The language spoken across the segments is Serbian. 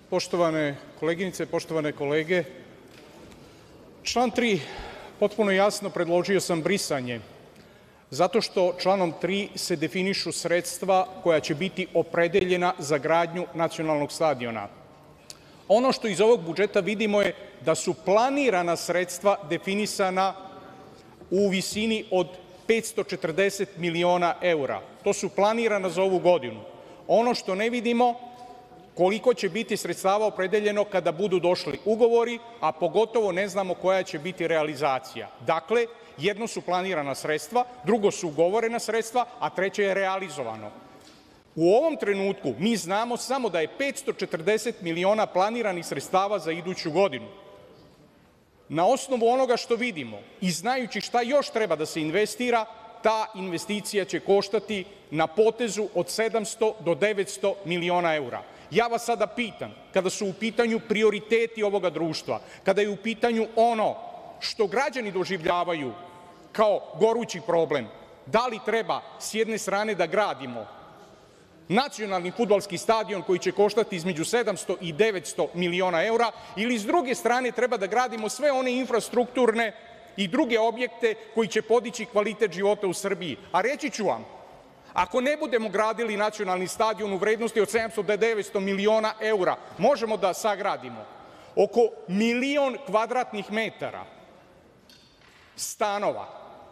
Poštovane koleginice, poštovane kolege, član 3. potpuno jasno predložio sam brisanje zato što članom 3. se definišu sredstva koja će biti opredeljena za gradnju nacionalnog stadiona. Ono što iz ovog budžeta vidimo je da su planirana sredstva definisana u visini od 540 miliona evra. To su planirana za ovu godinu. Ono što ne vidimo koliko će biti sredstava opredeljeno kada budu došli ugovori, a pogotovo ne znamo koja će biti realizacija. Dakle, jedno su planirana sredstva, drugo su ugovorena sredstva, a treće je realizovano. U ovom trenutku mi znamo samo da je 540 miliona planiranih sredstava za iduću godinu. Na osnovu onoga što vidimo i znajući šta još treba da se investira, ta investicija će koštati na potezu od 700 do 900 miliona evra. Ja vas sada pitam, kada su u pitanju prioriteti ovoga društva, kada je u pitanju ono što građani doživljavaju kao gorući problem, da li treba s jedne strane da gradimo nacionalni fudbalski stadion koji će koštati između 700 i 900 miliona evra ili s druge strane treba da gradimo sve one infrastrukturne i druge objekte koji će podići kvalitet života u Srbiji. A reći ću vam, ako ne budemo gradili nacionalni stadion u vrednosti od 700 do 900 miliona evra, možemo da sagradimo oko 1.000.000 kvadratnih metara stanova.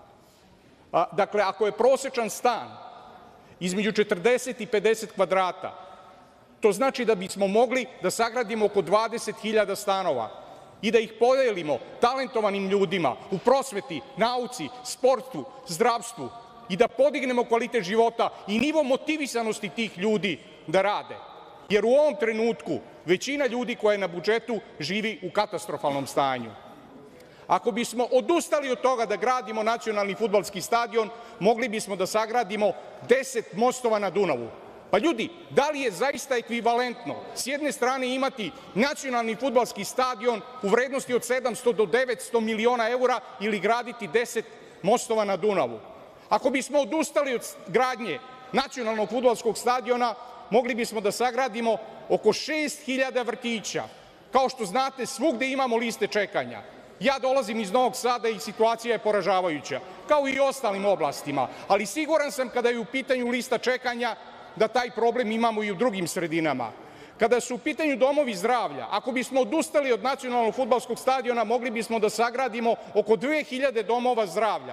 Dakle, ako je prosečan stan između 40 i 50 kvadrata, to znači da bismo mogli da sagradimo oko 20.000 stanova i da ih podelimo talentovanim ljudima u prosveti, nauci, sportu, zdravstvu i da podignemo kvalitet života i nivo motivisanosti tih ljudi da rade. Jer u ovom trenutku većina ljudi koja je na budžetu živi u katastrofalnom stanju. Ako bismo odustali od toga da gradimo nacionalni fudbalski stadion, mogli bismo da sagradimo 10 mostova na Dunavu. Pa ljudi, da li je zaista ekvivalentno s jedne strane imati nacionalni fudbalski stadion u vrednosti od 700 do 900 miliona evra ili graditi 10 mostova na Dunavu? Ako bismo odustali od gradnje nacionalnog fudbalskog stadiona, mogli bismo da sagradimo oko 6.000 vrtića. Kao što znate, svugde imamo liste čekanja. Ja dolazim iz Novog Sada i situacija je poražavajuća, kao i u ostalim oblastima, ali siguran sam kada je u pitanju lista čekanja da taj problem imamo i u drugim sredinama. Kada su u pitanju domovi zdravlja, ako bismo odustali od nacionalnog fudbalskog stadiona, mogli bismo da sagradimo oko 2.000 domova zdravlja.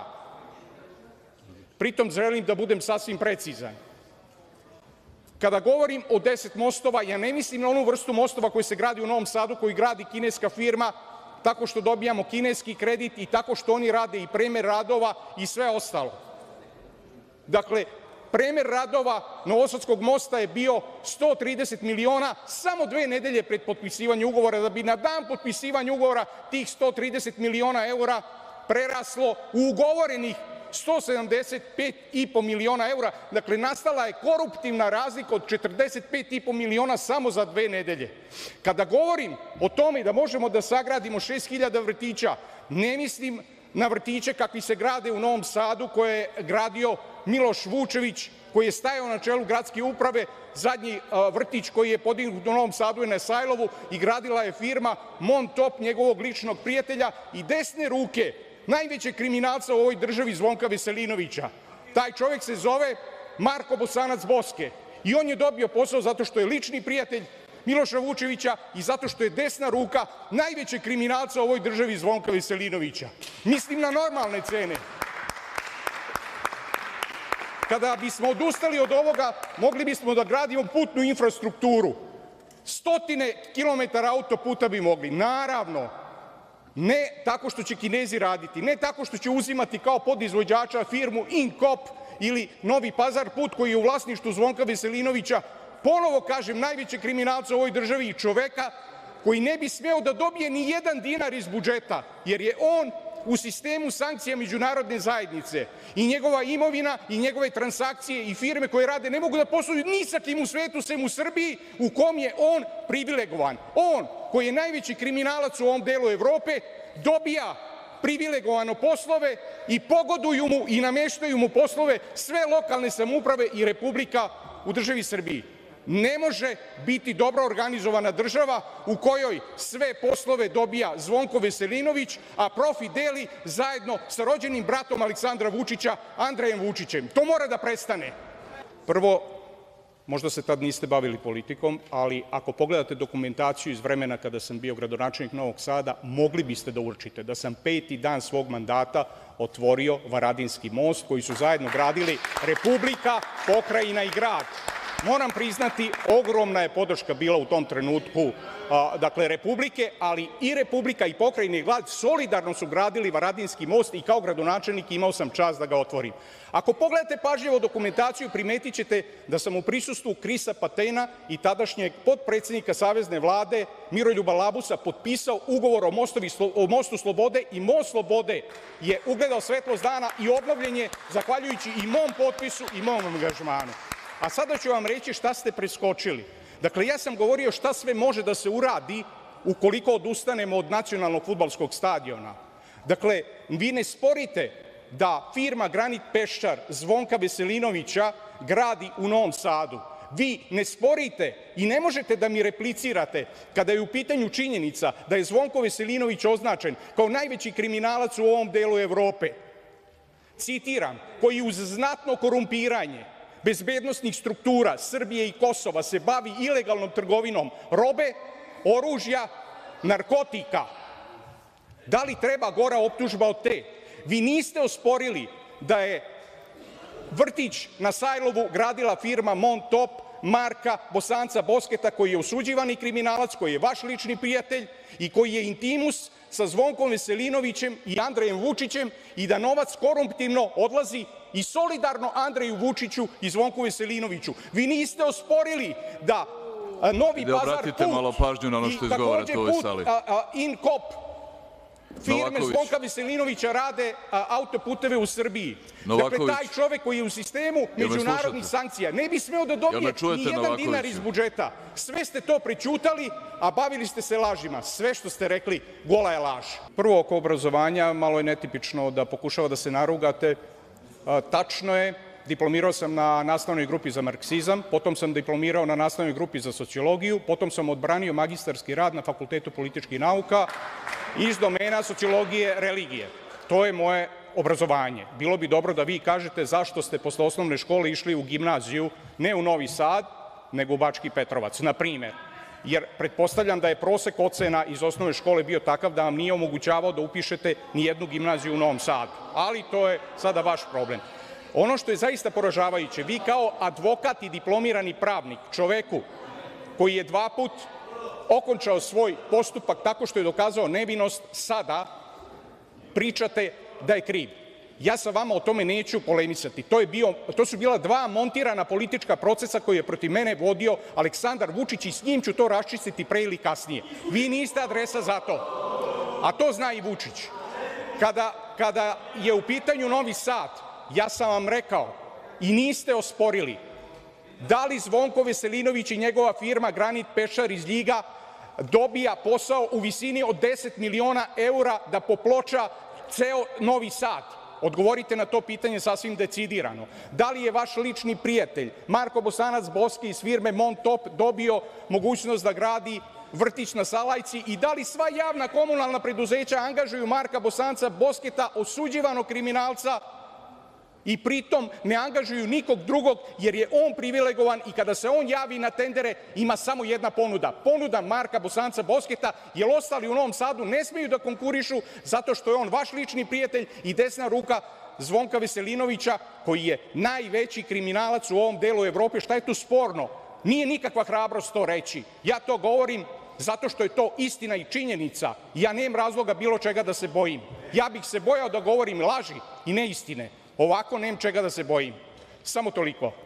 Pritom želim da budem sasvim precizan. Kada govorim o 10 mostova, ja ne mislim na onu vrstu mostova koji se gradi u Novom Sadu, koji gradi kineska firma, tako što dobijamo kineski kredit i tako što oni rade i premer radova i sve ostalo. Dakle, premer radova Novosadskog mosta je bio 130 miliona samo 2 nedelje pred potpisivanje ugovora, da bi na dan potpisivanja ugovora tih 130 miliona evra preraslo u ugovorenih 175,5 miliona evra. Dakle, nastala je koruptivna razlika od 45,5 miliona samo za 2 nedelje. Kada govorim o tome da možemo da sagradimo 6.000 vrtića, ne mislim na vrtiće kakvi se grade u Novom Sadu koje je gradio Miloš Vučević, koji je stajao na čelu gradske uprave. Zadnji vrtić koji je podignut u Novom Sadu je na Sajlovu i gradila je firma Montop, njegovog ličnog prijatelja i desne ruke najvećeg kriminalca u ovoj državi, Zvonka Veselinovića. Taj čovek se zove Marko Bosanac Boske i on je dobio posao zato što je lični prijatelj Miloša Vučevića i zato što je desna ruka najvećeg kriminalca u ovoj državi, Zvonka Veselinovića. Mislim na normalne cene. Kada bismo odustali od ovoga, mogli bismo da gradimo putnu infrastrukturu. 100 kilometara autoputa bi mogli. Naravno, ne tako što će Kinezi raditi, ne tako što će uzimati kao podizvođača firmu Inkop ili Novi Pazar put koji je u vlasništvu Zvonka Veselinovića, ponovo kažem, najvećeg kriminalca u ovoj državi i čoveka koji ne bi smeo da dobije ni jedan dinar iz budžeta, jer je on u sistemu sankcija međunarodne zajednice i njegova imovina i njegove transakcije i firme koje rade ne mogu da posluju ni sa kim u svetu sem u Srbiji u kom je on privilegovan. On koji je najveći kriminalac u ovom delu Evrope dobija privilegovano poslove i pogoduju mu i nameštaju mu poslove sve lokalne samouprave i Republika u državi Srbiji. Ne može biti dobro organizovana država u kojoj sve poslove dobija Zvonko Veselinović, a profit deli zajedno sa rođenim bratom Aleksandra Vučića, Andrejem Vučićem. To mora da prestane. Prvo, možda se tad niste bavili politikom, ali ako pogledate dokumentaciju iz vremena kada sam bio gradonačelnik Novog Sada, mogli biste da uočite da sam 5. dan svog mandata otvorio Varadinski most koji su zajedno gradili Republika, pokrajina i grad. Moram priznati, ogromna je podrška bila u tom trenutku, dakle, Republike, ali i Republika i pokrajina i grad solidarno su gradili Varadinski most i kao gradonačelnik imao sam čast da ga otvorim. Ako pogledate pažljivo dokumentaciju, primetićete da sam u prisustvu Krisa Patena i tadašnjeg potpredsednika Savezne vlade Miroljuba Labusa potpisao ugovor o Mostu Slobode i Most Slobode je ugledao svetlost dana i obnovljen je zahvaljujući i mom potpisu i mom angažmanu. A sada ću vam reći šta ste preskočili. Dakle, ja sam govorio šta sve može da se uradi ukoliko odustanemo od nacionalnog fudbalskog stadiona. Dakle, vi ne sporite da firma Granit Peščar Zvonka Veselinovića gradi u Novom Sadu. Vi ne sporite i ne možete da mi replicirate kada je u pitanju činjenica da je Zvonko Veselinović označen kao najveći kriminalac u ovom delu Evrope. Citiram, koji uz znatno korumpiranje bezbednosnih struktura Srbije i Kosova se bavi ilegalnom trgovinom robe, oružja, narkotika. Da li treba gora optužba od te? Vi niste osporili da je vrtić na Sajlovu gradila firma Montop Marka Bosanca Bosketa, koji je osuđivani kriminalac, koji je vaš lični prijatelj i koji je intimus sa Zvonkom Veselinovićem i Andrejem Vučićem i da novac korumptivno odlazi i solidarno Andreju Vučiću i Zvonku Veselinoviću. Vi niste osporili da Novi Pazar put i takođe put Inkop firme Zvonka Veselinovića rade autoputeve u Srbiji. Dakle, taj čovek koji je u sistemu međunarodnih sankcija ne bi smeo da dobije ni jedan dinar iz budžeta. Sve ste to prećutali, a bavili ste se lažima. Sve što ste rekli, gola je laž. Prvo, oko obrazovanja, malo je netipično da pokušava da se narugate. Tačno je, diplomirao sam na nastavnoj grupi za marksizam, potom sam diplomirao na nastavnoj grupi za sociologiju, potom sam odbranio magistarski rad na Fakultetu političkih nauka iz domena sociologije religije. To je moje obrazovanje. Bilo bi dobro da vi kažete zašto ste posle osnovne škole išli u gimnaziju, ne u Novi Sad, nego u Bački Petrovac, na primer. Jer pretpostavljam da je prosek ocena iz osnovne škole bio takav da vam nije omogućavao da upišete ni jednu gimnaziju u Novom Sadu. Ali to je sada vaš problem. Ono što je zaista poražavajuće, vi kao advokat i diplomirani pravnik, čoveku koji je 2 puta okončao svoj postupak tako što je dokazao nevinost, sada pričate da je kriv. Ja sa vama o tome neću polemisati. To su bila 2 montirana politička procesa koje je protiv mene vodio Aleksandar Vučić i s njim ću to raščistiti pre ili kasnije. Vi niste adresa za to, a to zna i Vučić. Kada je u pitanju Novi Sad, ja sam vam rekao i niste osporili da li Zvonko Veselinović i njegova firma Granit Peščar iz Ljiga dobija posao u visini od 10 miliona evra da poploča ceo Novi Sad. Odgovorite na to pitanje sasvim decidirano. Da li je vaš lični prijatelj Marko Bosanac Boski iz firme Montop dobio mogućnost da gradi vrtić na Salajci i da li sva javna komunalna preduzeća angažuju Marka Bosanca Bosketa, osuđivanog kriminalca, i pritom ne angažuju nikog drugog jer je on privilegovan i kada se on javi na tendere ima samo jedna ponuda, ponuda Marka Bosanca Bosketa, jer ostali u Novom Sadu ne smeju da konkurišu zato što je on vaš lični prijatelj i desna ruka Zvonka Veselinovića koji je najveći kriminalac u ovom delu Evrope. Šta je tu sporno? Nije nikakva hrabrost to reći. Ja to govorim zato što je to istina i činjenica. Ja nemam razloga bilo čega da se bojim. Ja bih se bojao da govorim laži i neistine. Ovako nemam čega da se bojim. Samo toliko.